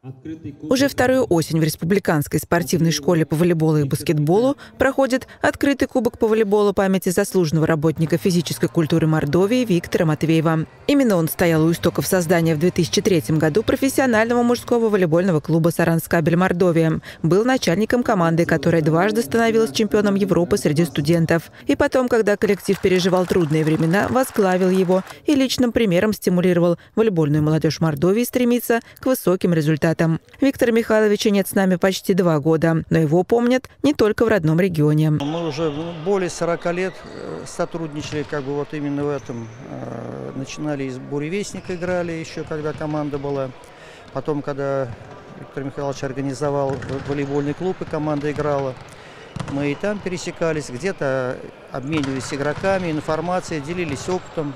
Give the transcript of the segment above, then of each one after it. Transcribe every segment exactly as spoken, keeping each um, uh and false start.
Уже вторую осень в Республиканской спортивной школе по волейболу и баскетболу проходит открытый кубок по волейболу памяти заслуженного работника физической культуры Мордовии Виктора Матвеева. Именно он стоял у истоков создания в две тысячи третьем году профессионального мужского волейбольного клуба «Саранскабель Мордовия». Был начальником команды, которая дважды становилась чемпионом Европы среди студентов. И потом, когда коллектив переживал трудные времена, возглавил его и личным примером стимулировал волейбольную молодежь Мордовии стремиться к высоким результатам. Виктора Михайловича нет с нами почти два года, но его помнят не только в родном регионе. Мы уже более сорока лет сотрудничали, как бы вот именно в этом. Начинали из «Буревестника», играли еще, когда команда была. Потом, когда Виктор Михайлович организовал волейбольный клуб, и команда играла, мы и там пересекались, где-то обменивались игроками, информацией, делились опытом.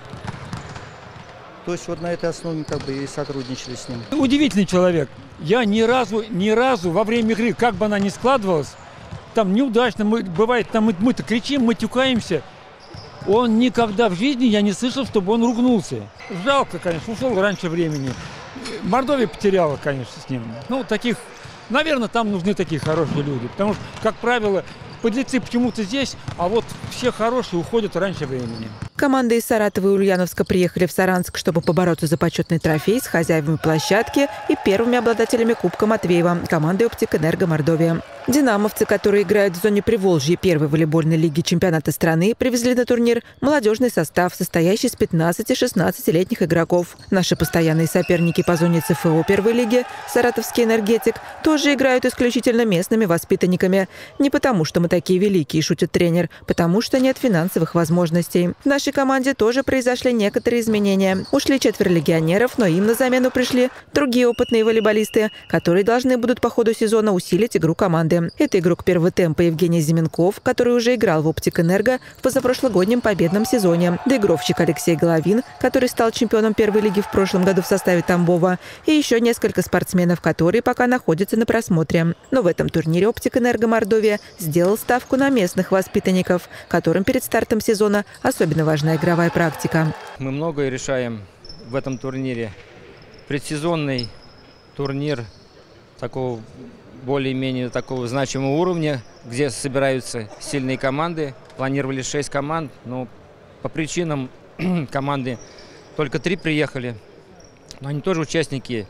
То есть вот на этой основе как бы и сотрудничали с ним. Удивительный человек. Я ни разу, ни разу во время игры, как бы она ни складывалась, там неудачно, мы, бывает, там мы, мы-то кричим, мы тюкаемся. Он никогда в жизни, я не слышал, чтобы он ругнулся. Жалко, конечно, ушел раньше времени. Мордовия потеряла, конечно, с ним. Ну, таких, наверное, там нужны такие хорошие люди. Потому что, как правило, подлецы почему-то здесь, а вот все хорошие уходят раньше времени. Команды из Саратова и Ульяновска приехали в Саранск, чтобы побороться за почетный трофей с хозяевами площадки и первыми обладателями Кубка Матвеева – командой «Оптик-Энерго Мордовия». Динамовцы, которые играют в зоне Приволжья первой волейбольной лиги чемпионата страны, привезли на турнир молодежный состав, состоящий из пятнадцати-шестнадцатилетних игроков. Наши постоянные соперники по зоне ЦФО первой лиги, Саратовский «Энергетик», тоже играют исключительно местными воспитанниками. Не потому, что мы такие великие, шутит тренер, потому что нет финансовых возможностей. В нашей команде тоже произошли некоторые изменения. Ушли четверо легионеров, но им на замену пришли другие опытные волейболисты, которые должны будут по ходу сезона усилить игру команды. Это игрок первого темпа Евгений Зименков, который уже играл в «Оптик-Энерго» в позапрошлогоднем победном сезоне. Доигровщик Алексей Головин, который стал чемпионом первой лиги в прошлом году в составе Тамбова. И еще несколько спортсменов, которые пока находятся на просмотре. Но в этом турнире «Оптик-Энерго Мордовия» сделал ставку на местных воспитанников, которым перед стартом сезона особенно важна игровая практика. Мы многое решаем в этом турнире. Предсезонный турнир такого более-менее такого значимого уровня, где собираются сильные команды. Планировали шесть команд, но по причинам команды только три приехали. Но они тоже участники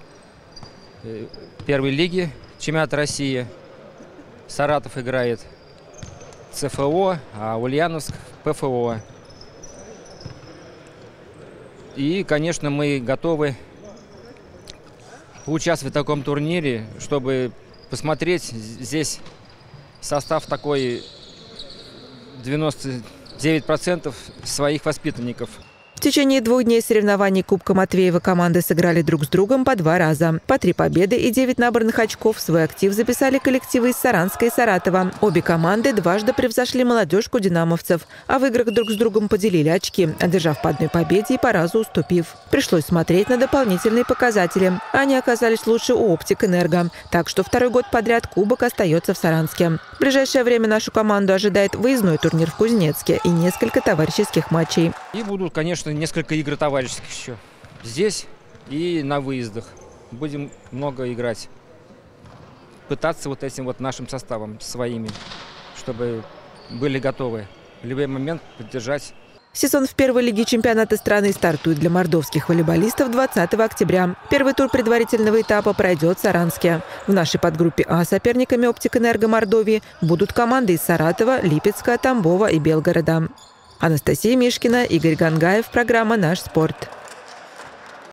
первой лиги чемпионата России. Саратов играет ЦФО, а Ульяновск ПФО. И, конечно, мы готовы поучаствовать в таком турнире, чтобы посмотреть. Здесь состав такой девяносто девять процентов своих воспитанников. В течение двух дней соревнований Кубка Матвеева команды сыграли друг с другом по два раза. По три победы и девять набранных очков в свой актив записали коллективы из Саранска и Саратова. Обе команды дважды превзошли молодежку динамовцев, а в играх друг с другом поделили очки, одержав по одной победе и по разу уступив. Пришлось смотреть на дополнительные показатели. Они оказались лучше у «Оптик-Энерго», так что второй год подряд кубок остается в Саранске. В ближайшее время нашу команду ожидает выездной турнир в Кузнецке и несколько товарищеских матчей. И будут, конечно, несколько игр товарищеских еще. Здесь и на выездах. Будем много играть. Пытаться вот этим вот нашим составом, своими, чтобы были готовы в любой момент поддержать. Сезон в первой лиге чемпионата страны стартует для мордовских волейболистов двадцатого октября. Первый тур предварительного этапа пройдет в Саранске. В нашей подгруппе А соперниками «Оптик-Энерго Мордовии» будут команды из Саратова, Липецка, Тамбова и Белгорода. Анастасия Мишкина, Игорь Гангаев. Программа «Наш спорт».